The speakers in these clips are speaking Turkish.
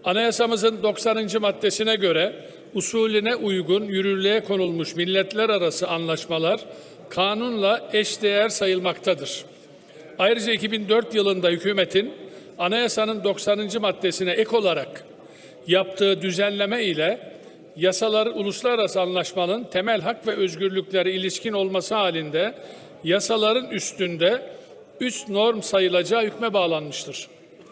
Anayasamızın 90. maddesine göre usulüne uygun yürürlüğe konulmuş milletler arası anlaşmalar kanunla eşdeğer sayılmaktadır. Ayrıca 2004 yılında hükümetin anayasanın 90. maddesine ek olarak yaptığı düzenleme ile yasalar uluslararası anlaşmanın temel hak ve özgürlüklere ilişkin olması halinde yasaların üstünde üst norm sayılacağı hükme bağlanmıştır.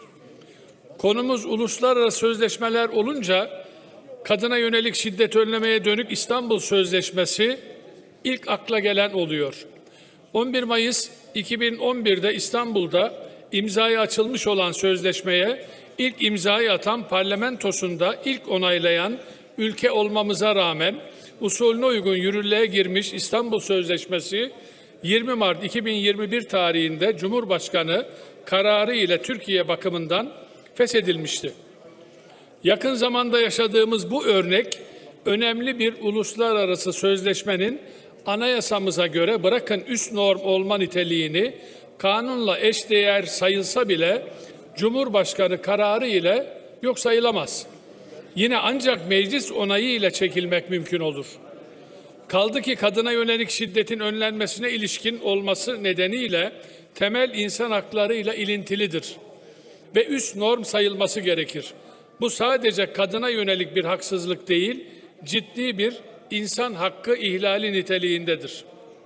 Konumuz uluslararası sözleşmeler olunca kadına yönelik şiddet önlemeye dönük İstanbul Sözleşmesi ilk akla gelen oluyor. 11 Mayıs 2011'de İstanbul'da imzaya açılmış olan sözleşmeye ilk imzayı atan parlamentosunda ilk onaylayan ülke olmamıza rağmen usulüne uygun yürürlüğe girmiş İstanbul Sözleşmesi 20 Mart 2021 tarihinde Cumhurbaşkanı kararı ile Türkiye bakımından feshedilmişti. Yakın zamanda yaşadığımız bu örnek önemli bir uluslararası sözleşmenin anayasamıza göre bırakın üst norm olma niteliğini kanunla eşdeğer sayılsa bile Cumhurbaşkanı kararı ile yok sayılamaz. Yine ancak meclis onayı ile çekilmek mümkün olur. Kaldı ki kadına yönelik şiddetin önlenmesine ilişkin olması nedeniyle temel insan hakları ile ilintilidir ve üst norm sayılması gerekir. Bu sadece kadına yönelik bir haksızlık değil, ciddi bir insan hakkı ihlali niteliğindedir.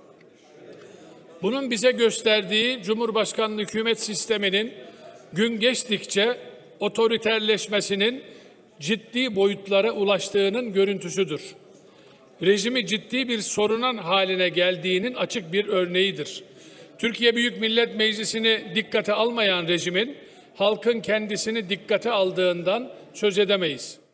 Bunun bize gösterdiği Cumhurbaşkanlığı hükümet sisteminin gün geçtikçe otoriterleşmesinin ciddi boyutlara ulaştığının görüntüsüdür. Rejimi ciddi bir sorun haline geldiğinin açık bir örneğidir. Türkiye Büyük Millet Meclisi'ni dikkate almayan rejimin halkın kendisini dikkate aldığından söz edemeyiz.